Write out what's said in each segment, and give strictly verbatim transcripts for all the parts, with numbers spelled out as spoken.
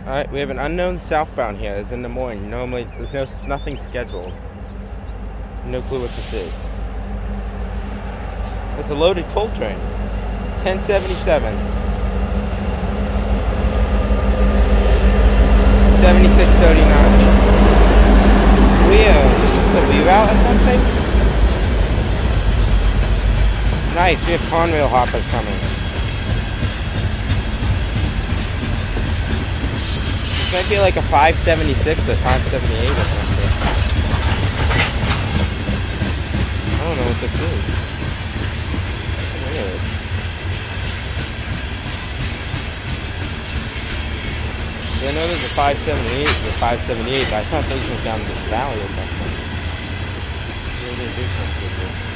Alright, we have an unknown southbound here. It's in Des Moines. Normally, there's no nothing scheduled. No clue what this is. It's a loaded coal train. ten seventy-seven. seventy-six thirty-nine. Weird. Is this a reroute or something? Nice, we have Conrail hoppers coming. This might be like a five seventy-six or five seventy-eight or something. I don't know what this is. Weird. I know there's a five seventy-eight or five seventy-eight, but I thought those went down the valley or something. Maybe they do come through here.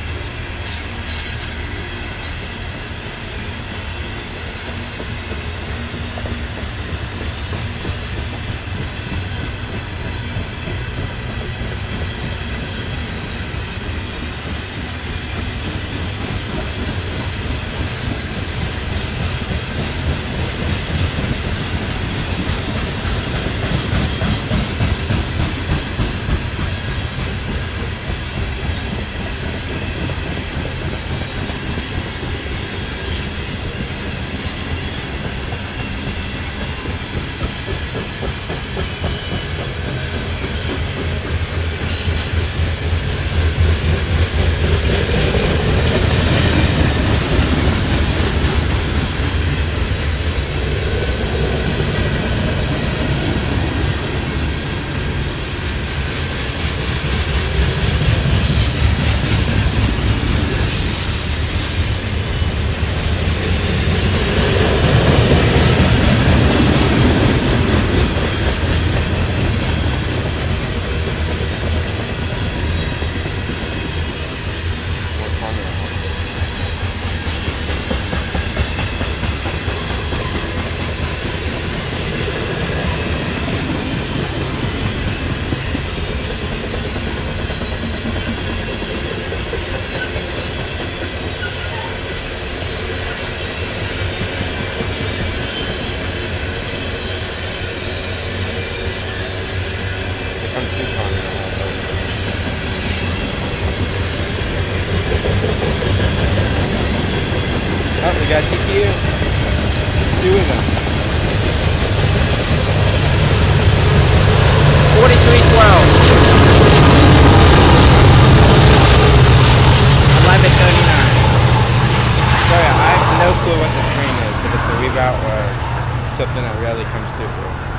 Oh, we got T Q. Two of them. forty-three twelve. eleven thirty-nine. Sorry, I have no clue what this train is. If it's a reroute or something that rarely comes through here.